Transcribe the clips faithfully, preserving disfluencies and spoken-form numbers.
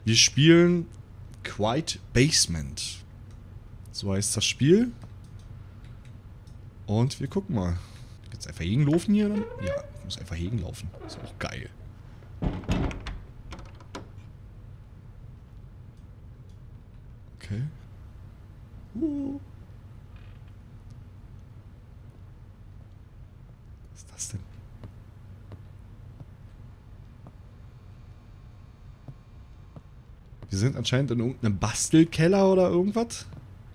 Wir spielen Quiet Basement. So heißt das Spiel. Und wir gucken mal. Jetzt einfach gegenlaufen hier dann? Ja, ich muss einfach gegenlaufen. Ist auch geil. Okay. Uh. Was ist das denn? Wir sind anscheinend in irgendeinem Bastelkeller oder irgendwas.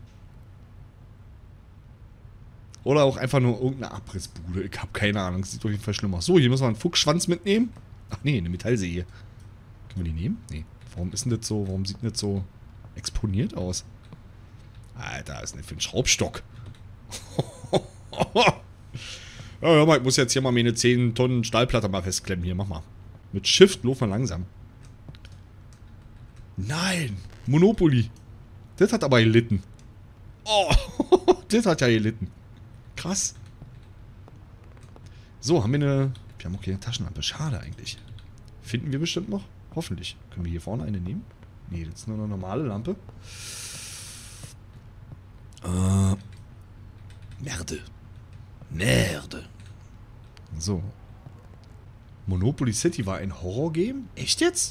Oder auch einfach nur irgendeine Abrissbude. Ich habe keine Ahnung. Sieht auf jeden Fall schlimm aus. So, hier müssen wir einen Fuchsschwanz mitnehmen. Ach nee, eine Metallsäge. Können wir die nehmen? Nee. Warum ist denn das so? Warum sieht denn das so exponiert aus? Alter, was ist denn das für ein Schraubstock? Ja, hör mal, ich muss jetzt hier mal meine zehn Tonnen Stahlplatte mal festklemmen. Hier, mach mal. Mit Shift laufen wir langsam. Nein! Monopoly. Das hat aber gelitten. Oh, das hat ja gelitten. Krass. So, haben wir eine... Wir haben auch keine Taschenlampe. Schade eigentlich. Finden wir bestimmt noch? Hoffentlich. Können wir hier vorne eine nehmen? Nee, das ist nur eine normale Lampe. Äh... Merde. Merde. So. Monopoly City war ein Horror-Game? Echt jetzt?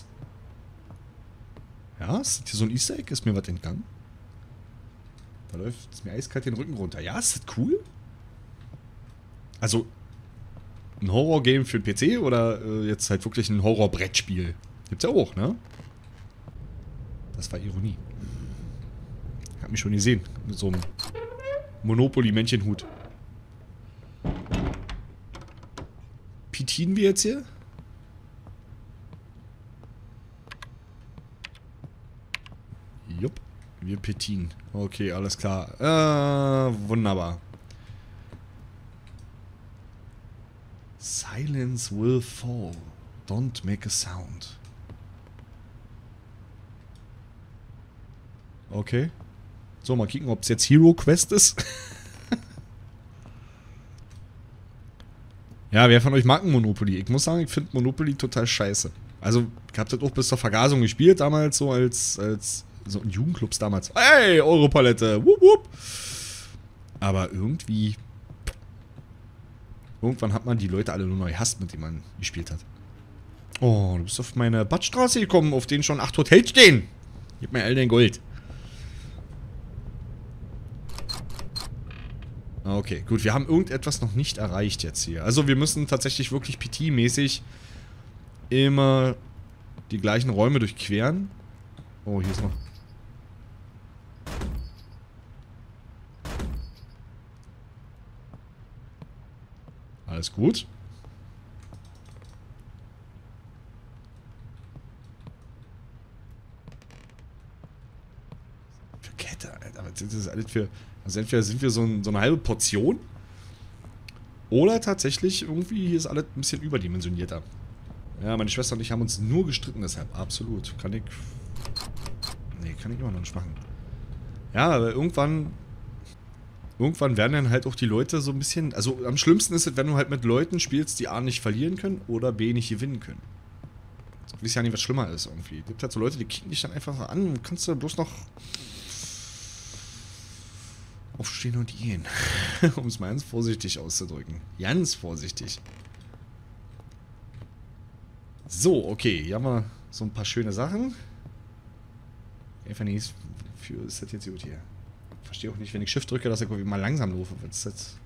Ja, ist hier so ein Easter Egg? Ist mir was entgangen? Da läuft es mir eiskalt den Rücken runter. Ja, ist das cool? Also, ein Horror-Game für den P C oder äh, jetzt halt wirklich ein Horror-Brettspiel? Gibt's ja auch, ne? Das war Ironie. Ich hab mich schon gesehen. Mit so einem Monopoly-Männchenhut. Pitinen wir jetzt hier? Jupp. Wir petinen. Okay, alles klar. Äh, wunderbar. Silence will fall. Don't make a sound. Okay. So, mal kicken, ob es jetzt Hero Quest ist. Ja, wer von euch mag Monopoly? Ich muss sagen, ich finde Monopoly total scheiße. Also, ich habe das auch bis zur Vergasung gespielt, damals so als, als so in Jugendclubs damals. Hey, Europalette! Wupp, wupp. Aber irgendwie... Irgendwann hat man die Leute alle nur neu gehasst, mit denen man gespielt hat. Oh, du bist auf meine Badstraße gekommen, auf denen schon acht Hotels stehen. Gib mir all dein Gold. Okay, gut, wir haben irgendetwas noch nicht erreicht jetzt hier. Also wir müssen tatsächlich wirklich P T-mäßig immer die gleichen Räume durchqueren. Oh, hier ist noch... Alles gut. Für Kette, Alter. Was ist das alles für... Also entweder sind wir so, ein, so eine halbe Portion. Oder tatsächlich irgendwie hier ist alles ein bisschen überdimensionierter. Ja, meine Schwester und ich haben uns nur gestritten deshalb. Absolut. Kann ich... Nee, kann ich immer noch nicht machen. Ja, aber irgendwann... Irgendwann werden dann halt auch die Leute so ein bisschen... Also am schlimmsten ist es, wenn du halt mit Leuten spielst, die A nicht verlieren können oder B nicht gewinnen können. Ich weiß ja nicht, was schlimmer ist irgendwie. Es gibt halt so Leute, die kicken dich dann einfach an und kannst du bloß noch... aufstehen und gehen. Um es mal ganz vorsichtig auszudrücken. Ganz vorsichtig. So, okay. Hier haben wir so ein paar schöne Sachen. Einfach nicht... Für ist das jetzt gut hier. Ich verstehe auch nicht, wenn ich Shift drücke, dass ich irgendwie mal langsam laufe. Was ist das?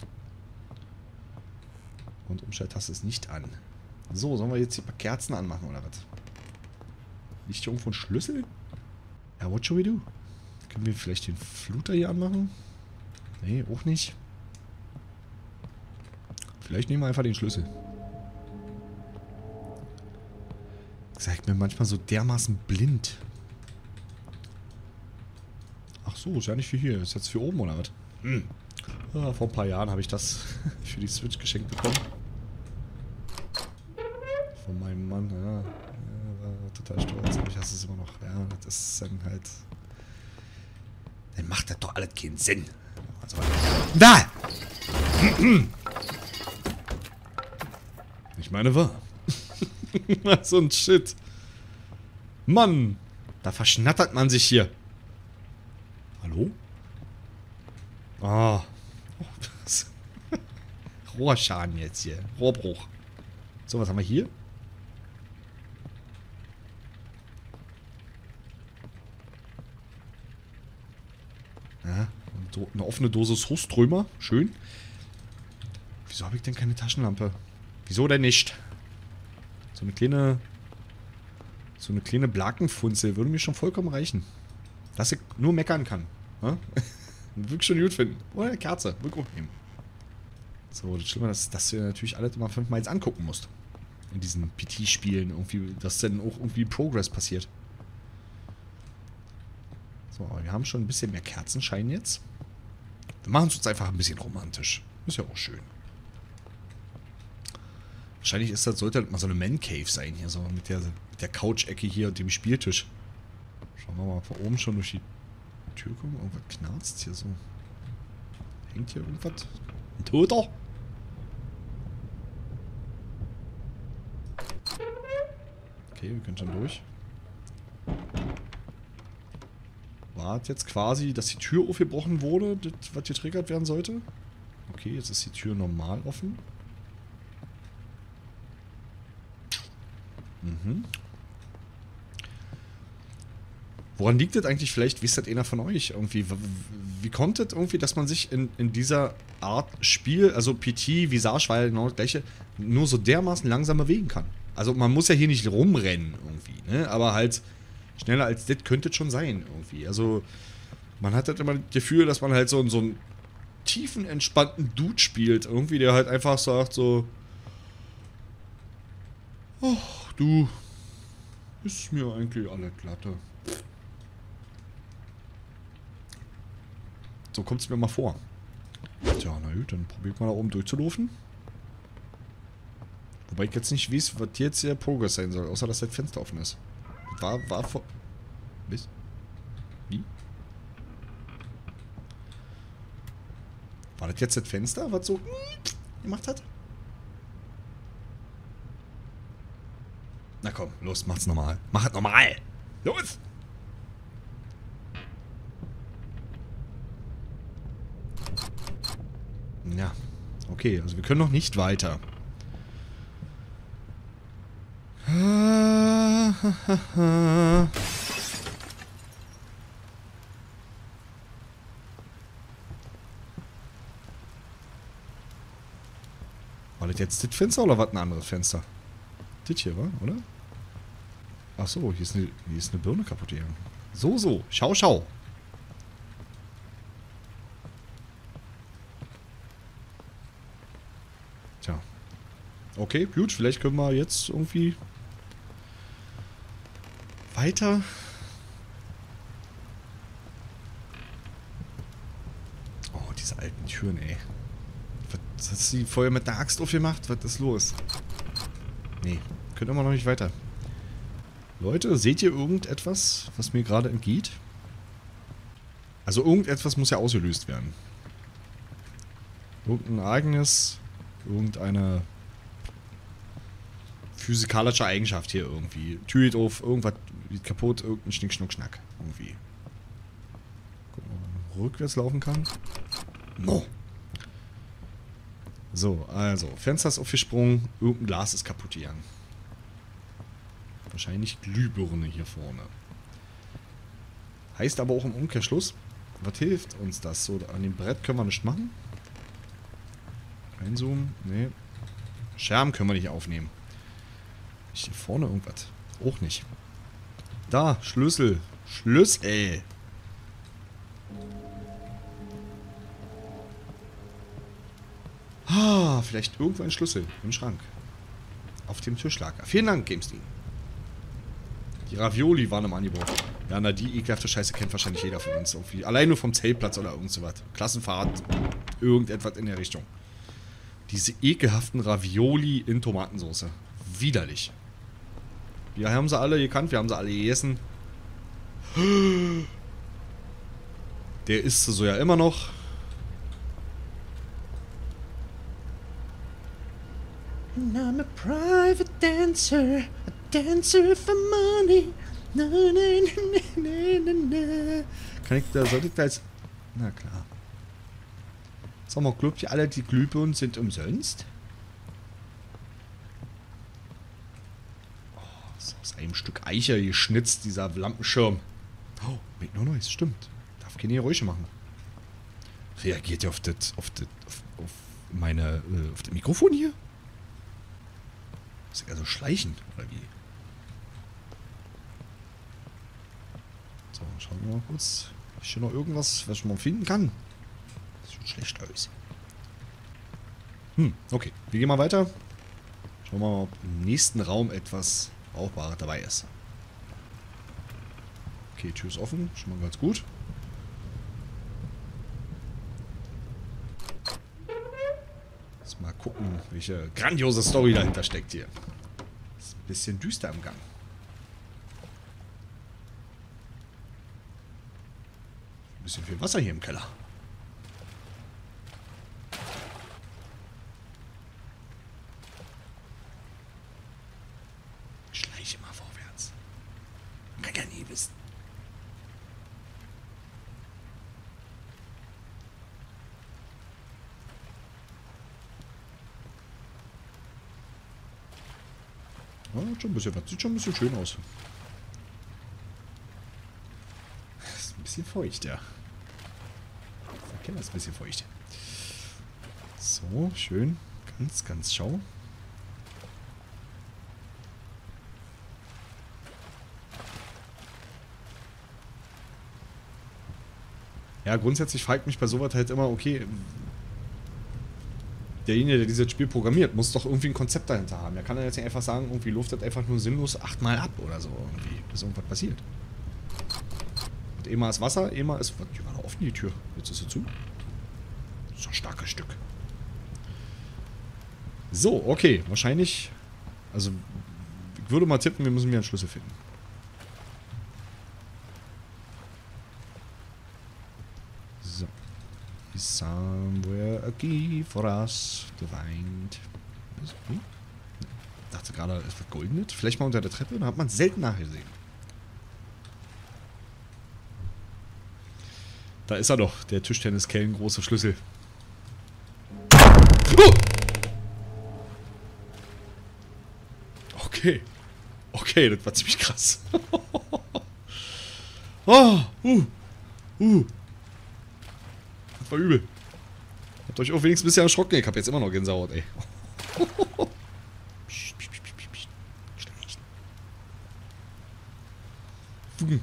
Und Umschalttaste ist nicht an. So, sollen wir jetzt hier ein paar Kerzen anmachen oder was? Liegt hier irgendwo ein Schlüssel? Ja, what should we do? Können wir vielleicht den Fluter hier anmachen? Nee, auch nicht. Vielleicht nehmen wir einfach den Schlüssel. Ich bin manchmal so dermaßen blind. Ach so, ist ja nicht für hier. Ist jetzt für oben oder was? Hm. Ja, vor ein paar Jahren habe ich das für die Switch geschenkt bekommen. Von meinem Mann, ja. Ja, war total stolz. Aber ich hasse es immer noch. Ja, das ist dann halt... Dann macht das doch alles keinen Sinn. Also, da! Ich meine, wahr. So ein Shit. Mann! Da verschnattert man sich hier. Hallo? Ah. Oh, was? Rohrschaden jetzt hier. Rohrbruch. So, was haben wir hier? Ja, eine offene Dose Soßströmer. Schön. Wieso habe ich denn keine Taschenlampe? Wieso denn nicht? So eine kleine... So eine kleine Blakenfunzel würde mir schon vollkommen reichen. Dass ich nur meckern kann. Ja? Wirklich schon gut finden. Oder eine Kerze. Wirklich gut nehmen. So, das Schlimme ist, dass du natürlich alles immer fünfmal jetzt angucken musst. In diesen P T-Spielen irgendwie, dass dann auch irgendwie Progress passiert. So, aber wir haben schon ein bisschen mehr Kerzenschein jetzt. Wir machen es uns einfach ein bisschen romantisch. Ist ja auch schön. Wahrscheinlich ist das, sollte das mal so eine Man-Cave sein hier, so mit der, mit der Couch-Ecke hier und dem Spieltisch. Schauen wir mal von oben schon durch die Tür gucken. Irgendwas knarzt hier so. Hängt hier irgendwas? Ein Toter? Okay, wir können schon durch. War jetzt quasi, dass die Tür aufgebrochen wurde, das, was getriggert werden sollte? Okay, jetzt ist die Tür normal offen. Mhm. Woran liegt das eigentlich? Vielleicht wisst das einer von euch irgendwie. Wie kommt das irgendwie, dass man sich in, in dieser Art Spiel, also P T, Visage war ja genau das gleiche, nur so dermaßen langsam bewegen kann? Also man muss ja hier nicht rumrennen irgendwie, ne? Aber halt schneller als das könnte es schon sein irgendwie. Also man hat halt immer das Gefühl, dass man halt so, so einen tiefen, entspannten Dude spielt. Irgendwie, der halt einfach sagt so... Ach, du... Ist mir eigentlich alle glatte. So kommt es mir mal vor. Tja, na gut, dann probiert mal da oben durchzulaufen. Wobei ich jetzt nicht weiß, was hier jetzt der Progress sein soll, außer dass das Fenster offen ist. War, war vor... Was? Wie? War das jetzt das Fenster, was so gemacht hat? Na komm, los, macht's normal. Mach es normal! Los! Ja, okay, also wir können noch nicht weiter. War das jetzt das Fenster oder was ein anderes Fenster? Das hier, war, oder? Ach so, hier ist eine, hier ist eine Birne kaputt gegangen. So, so, schau, schau. Tja. Okay, gut, vielleicht können wir jetzt irgendwie weiter. Oh, diese alten Türen, ey. Was hat sie vorher mit der Axt aufgemacht? Was ist los? Nee, können wir noch nicht weiter. Leute, seht ihr irgendetwas, was mir gerade entgeht? Also irgendetwas muss ja ausgelöst werden. Irgendein Ereignis, irgendeine physikalische Eigenschaft hier irgendwie. Tür geht auf, irgendwas geht kaputt, irgendein Schnick, Schnuck, Schnack. Irgendwie. Gucken, ob man rückwärts laufen kann. No. So, also, Fenster ist aufgesprungen, irgendein Glas ist kaputt gegangen. Wahrscheinlich Glühbirne hier vorne. Heißt aber auch im Umkehrschluss, was hilft uns das? So, an dem Brett können wir nichts machen. Einzoomen, nee. Scherben können wir nicht aufnehmen. Ist hier vorne irgendwas? Auch nicht. Da, Schlüssel. Schlüssel. Ah, vielleicht irgendwo ein Schlüssel im Schrank. Auf dem Tisch lag er. Vielen Dank, GameSteam. Die Ravioli waren im Angebot. Ja, na, die ekelhafte Scheiße kennt wahrscheinlich jeder von uns irgendwie. Allein nur vom Zeltplatz oder irgend sowas. Klassenfahrt, irgendetwas in der Richtung. Diese ekelhaften Ravioli in Tomatensauce. Widerlich. Wir haben sie alle gekannt, wir haben sie alle gegessen. Der isst sie so ja immer noch. And I'm a private dancer, a dancer for money. Na, na, na, na, na, na. Kann ich da, sollte ich da jetzt... Na klar. Sag mal, glaubt ihr alle, die Glühbirnen sind umsonst? Oh, ist aus einem Stück Eiche geschnitzt, dieser Lampenschirm. Oh, mit nur Neues, stimmt. Darf keine Geräusche machen. Reagiert ihr auf das, auf das, auf, auf meine, äh, auf das Mikrofon hier? Muss ich also schleichen, oder wie? So, schauen wir mal kurz. Ist hier noch irgendwas, was man finden kann? Das sieht schlecht aus. Hm, okay. Wir gehen mal weiter. Schauen wir mal, ob im nächsten Raum etwas Brauchbares dabei ist. Okay, Tür ist offen. Schon mal ganz gut. Jetzt mal gucken, welche grandiose Story dahinter steckt hier. Ist ein bisschen düster im Gang. Ein bisschen viel Wasser hier im Keller. Schleiche mal vorwärts. Man kann ja nie wissen. Ja, schon ein bisschen was. Sieht schon ein bisschen schön aus. Ist ein bisschen feucht, ja. Ich kenne das ein bisschen feucht. So, schön. Ganz, ganz schau. Ja, grundsätzlich fragt mich bei sowas halt immer, okay, derjenige, der dieses Spiel programmiert, muss doch irgendwie ein Konzept dahinter haben. Er kann ja jetzt nicht einfach sagen, irgendwie luftet einfach nur sinnlos achtmal ab oder so, irgendwie, bis irgendwas passiert. Und immer ist Wasser, immer ist... Die war doch offen, die Tür. Jetzt ist sie zu. Das ist ein starkes Stück. So, okay. Wahrscheinlich... Also, ich würde mal tippen, wir müssen wieder einen Schlüssel finden. So. Is somewhere a key for us to find. Hm? Ich dachte gerade, es wird goldenet. Vielleicht mal unter der Treppe. Da hat man es selten nachgesehen. Da ist er doch, der Tischtenniskellen große Schlüssel. Oh! Okay. Okay, das war ziemlich krass. Oh, uh, uh. Das war übel. Habt euch auch wenigstens ein bisschen erschrocken. Ich hab jetzt immer noch Gänsehaut, ey. Psst, psst, psst, psst, psst. Schlecht. Hm.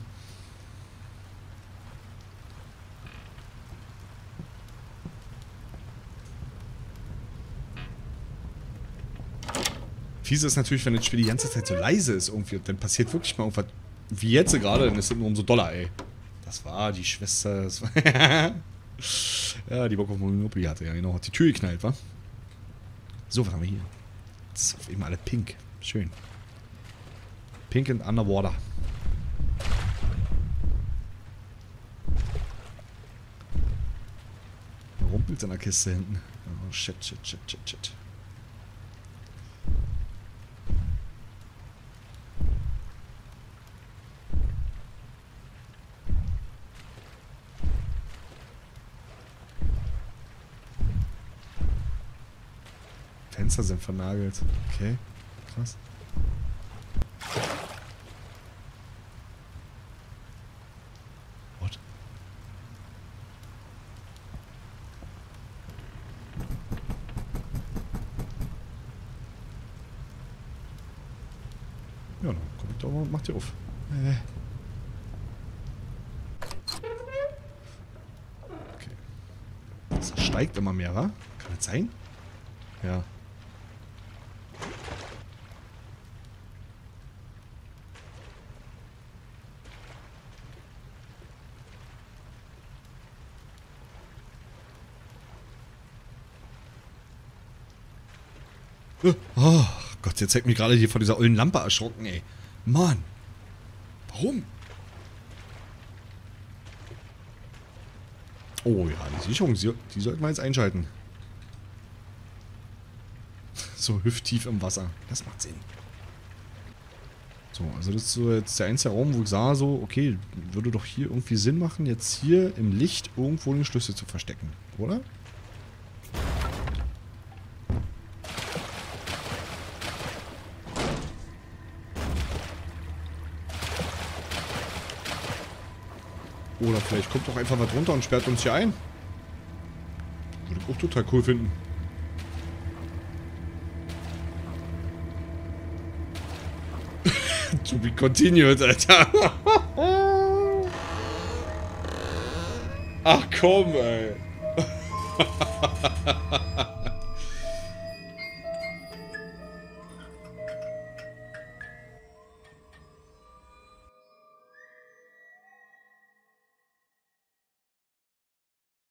Fiese ist natürlich, wenn das Spiel die ganze Zeit so leise ist irgendwie und dann passiert wirklich mal irgendwas wie jetzt gerade, dann ist es nur umso doller, ey. Das war die Schwester, das war ja, die Bock auf Monopoly hatte, ja genau. Hat die Tür geknallt, wa? So, was haben wir hier? Das ist auf einmal alle pink. Schön. Pink and underwater. Da rumpelt in der Kiste hinten. Oh, shit, shit, shit, shit, shit. Fenster sind vernagelt. Okay, krass. What? Ja, dann kommt doch mal und macht die auf. Äh. Okay. Das steigt immer mehr, wa? Kann das sein? Ja. Oh Gott, jetzt hat mich gerade hier vor dieser ollen Lampe erschrocken, ey. Mann. Warum? Oh ja, die Sicherung, die sollten wir jetzt einschalten. So hüfttief im Wasser. Das macht Sinn. So, also das ist so jetzt der einzige Raum, wo ich sah so, okay, würde doch hier irgendwie Sinn machen, jetzt hier im Licht irgendwo den Schlüssel zu verstecken, oder? Oder vielleicht kommt doch einfach was runter und sperrt uns hier ein. Würde ich auch total cool finden. To be continued, Alter. Ach komm, ey.